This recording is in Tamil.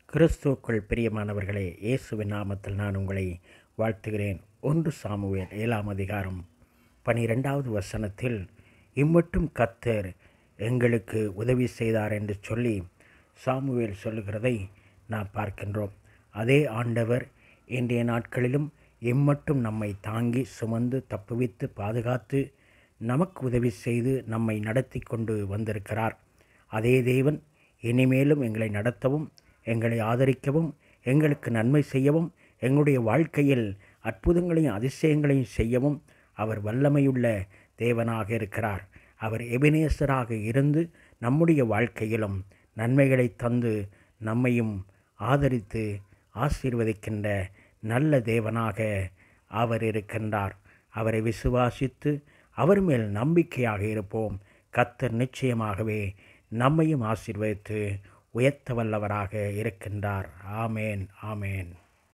கிறிஸ்துவுக்குள் பிரியமானவர்களே, இயேசுவின் நாமத்தில் நான் உங்களை வாழ்த்துகிறேன். 1 சாமுவேல் 7ஆம் அதிகாரம் 12வது வசனத்தில், இம்மட்டும் கர்த்தர் எங்களுக்கு உதவி செய்தார் என்று சொல்லி சாமுவேல் சொல்லுகிறதை நாம் பார்க்கின்றோம். அதே ஆண்டவர் இன்றைய நாட்களிலும் இம்மட்டும் நம்மை தாங்கி சுமந்து தப்புவித்து பாதுகாத்து நமக்கு உதவி செய்து நம்மை நடத்தி கொண்டு வந்திருக்கிறார். அதே தேவன் இனிமேலும் எங்களை நடத்தவும், எங்களை ஆதரிக்கவும், எங்களுக்கு நன்மை செய்யவும், எங்களுடைய வாழ்க்கையில் அற்புதங்களையும் அதிசயங்களையும் செய்யவும் அவர் வல்லமையுள்ள தேவனாக இருக்கிறார். அவர் எபினேசராக இருந்து நம்முடைய வாழ்க்கையிலும் நன்மைகளை தந்து நம்மையும் ஆதரித்து ஆசீர்வதிக்கின்ற நல்ல தேவனாக அவர் இருக்கின்றார். அவரை விசுவாசித்து அவர் மேல் நம்பிக்கையாக இருப்போம். கர்த்தர் நிச்சயமாகவே நம்மையும் ஆசீர்வதித்து உயர்த்த வல்லவராக இருக்கின்றார். ஆமேன், ஆமேன்.